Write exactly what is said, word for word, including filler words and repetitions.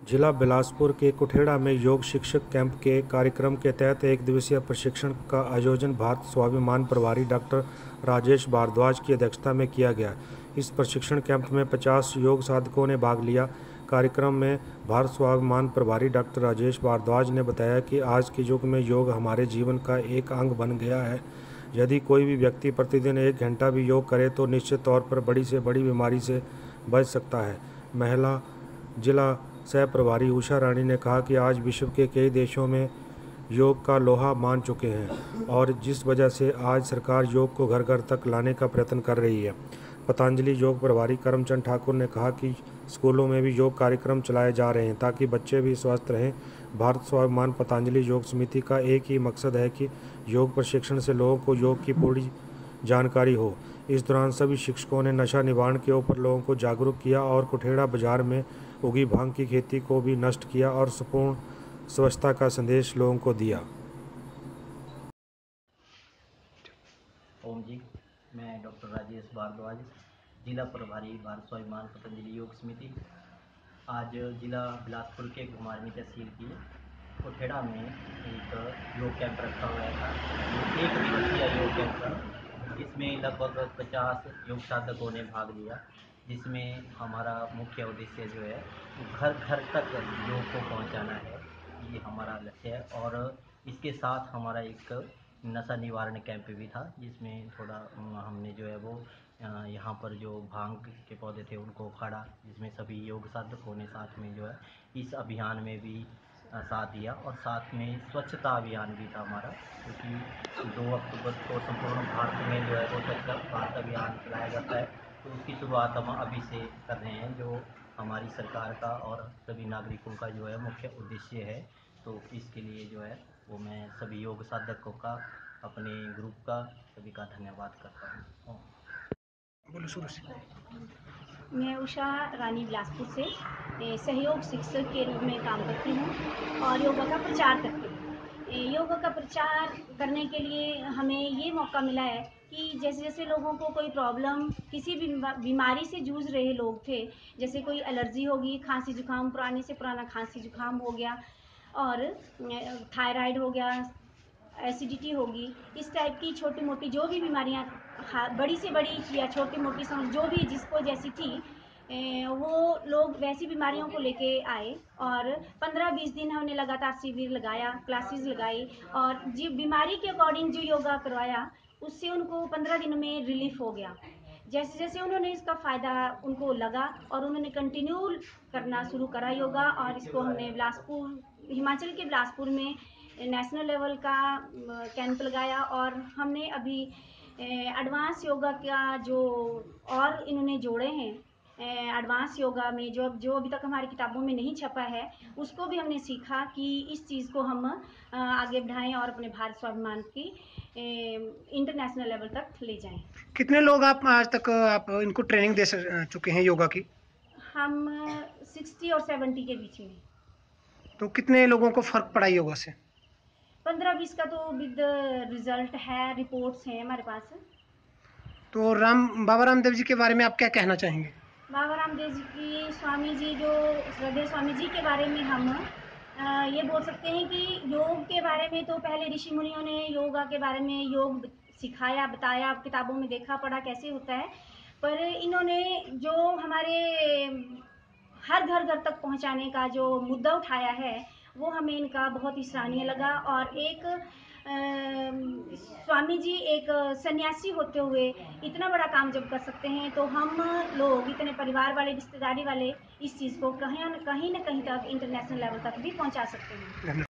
जिला बिलासपुर के कुठेड़ा में योग शिक्षक कैंप के कार्यक्रम के तहत एक दिवसीय प्रशिक्षण का आयोजन भारत स्वाभिमान प्रभारी डॉक्टर राजेश भारद्वाज की अध्यक्षता में किया गया। इस प्रशिक्षण कैंप में पचास योग साधकों ने भाग लिया। कार्यक्रम में भारत स्वाभिमान प्रभारी डॉक्टर राजेश भारद्वाज ने बताया कि आज के युग में योग हमारे जीवन का एक अंग बन गया है। यदि कोई भी व्यक्ति प्रतिदिन एक घंटा भी योग करे तो निश्चित तौर पर बड़ी से बड़ी बीमारी से बच सकता है। महिला जिला सह प्रभारी उषा रानी ने कहा कि आज विश्व के कई देशों में योग का लोहा मान चुके हैं और जिस वजह से आज सरकार योग को घर घर तक लाने का प्रयत्न कर रही है। पतंजलि योग प्रभारी करमचंद ठाकुर ने कहा कि स्कूलों में भी योग कार्यक्रम चलाए जा रहे हैं ताकि बच्चे भी स्वस्थ रहें। भारत स्वाभिमान पतंजलि योग समिति का एक ही मकसद है कि योग प्रशिक्षण से लोगों को योग की पूरी जानकारी हो। इस दौरान सभी शिक्षकों ने नशा निवारण के ऊपर लोगों को जागरूक किया और कुठेड़ा बाजार में उगी भांग की खेती को भी नष्ट किया और संपूर्ण स्वच्छता का संदेश लोगों को दिया। ओम जी, मैं डॉक्टर राजेश भारद्वाज, जिला प्रभारी भारत स्वाभिमान पतंजलि योग समिति। आज जिला बिलासपुर के घुमारवीं तहसील की कुठेड़ा में एक योग कैंप रखा हुआ था। एक दिवसीय योग कैंप था। इसमें लगभग पचास योग साधकों ने भाग लिया, जिसमें हमारा मुख्य उद्देश्य जो है घर घर तक योग को पहुंचाना है, ये हमारा लक्ष्य है। और इसके साथ हमारा एक नशा निवारण कैंप भी था, जिसमें थोड़ा हमने जो है वो यहाँ पर जो भांग के पौधे थे उनको उखाड़ा, जिसमें सभी योग साधकों ने साथ में जो है इस अभियान में भी साथ दिया। और साथ में स्वच्छता अभियान भी था हमारा, क्योंकि दो अक्टूबर को संपूर्ण भारत में जो है वो स्वच्छ भारत अभियान चलाया जाता है। तो उसकी शुरुआत हम अभी से कर रहे हैं, जो हमारी सरकार का और सभी नागरिकों का जो है मुख्य उद्देश्य है। तो इसके लिए जो है वो मैं सभी योग साधकों का, अपने ग्रुप का, सभी का धन्यवाद करता हूँ। बोलो शुरू से। मैं उषा रानी बिलासपुर से सहयोग शिक्षक के रूप में काम करती हूँ और योगा का प्रचार करती हूँ। योगा का प्रचार करने के लिए हमें ये मौका मिला है कि जैसे जैसे लोगों को कोई प्रॉब्लम, किसी भी बीमारी से जूझ रहे लोग थे, जैसे कोई एलर्जी होगी, खांसी जुकाम, पुराने से पुराना खांसी जुकाम हो गया, और थायराइड हो गया, एसिडिटी होगी, इस टाइप की छोटी मोटी जो भी बीमारियां, बड़ी से बड़ी या छोटी मोटी समझ जो भी जिसको जैसी थी, वो लोग वैसी बीमारियों को लेके आए और पंद्रह बीस दिन हमने लगातार शिविर लगाया, क्लासेस लगाई और जी बीमारी के अकॉर्डिंग जो योगा करवाया उससे उनको पंद्रह दिन में रिलीफ हो गया। जैसे जैसे उन्होंने इसका फ़ायदा उनको लगा और उन्होंने कंटिन्यू करना शुरू करा योगा, और इसको हमने बिलासपुर, हिमाचल के बिलासपुर में नेशनल लेवल का कैंप लगाया। और हमने अभी एडवांस योगा का जो और इन्होंने जोड़े हैं, एडवांस योगा में जो जो अभी तक हमारी किताबों में नहीं छपा है, उसको भी हमने सीखा कि इस चीज़ को हम आगे बढ़ाएं और अपने भारत स्वाभिमान की इंटरनेशनल लेवल तक ले जाएं। कितने लोग आप आज तक आप इनको ट्रेनिंग दे चुके हैं योगा की? हम साठ और सत्तर के बीच में। तो कितने लोगों को फर्क पड़ा योगा से? पंद्रह बीस का तो विद रिजल्ट है, रिपोर्ट्स हैं हमारे पास। तो राम बाबा रामदेव जी के बारे में आप क्या कहना चाहेंगे? बाबा रामदेव जी की, स्वामी जी, जो श्रद्धेय स्वामी जी के बारे में हम आ, ये बोल सकते हैं कि योग के बारे में तो पहले ऋषि मुनियों ने योगा के बारे में योग सिखाया, बताया, किताबों में देखा पढ़ा कैसे होता है, पर इन्होंने जो हमारे हर घर घर तक पहुंचाने का जो मुद्दा उठाया है वो हमें इनका बहुत ही सराहनीय लगा। और एक आ, स्वामी जी एक सन्यासी होते हुए इतना बड़ा काम जब कर सकते हैं, तो हम लोग इतने परिवार वाले, रिश्तेदारी वाले इस चीज़ को कहीं न कहीं न कहीं तक इंटरनेशनल लेवल तक भी पहुंचा सकते हैं।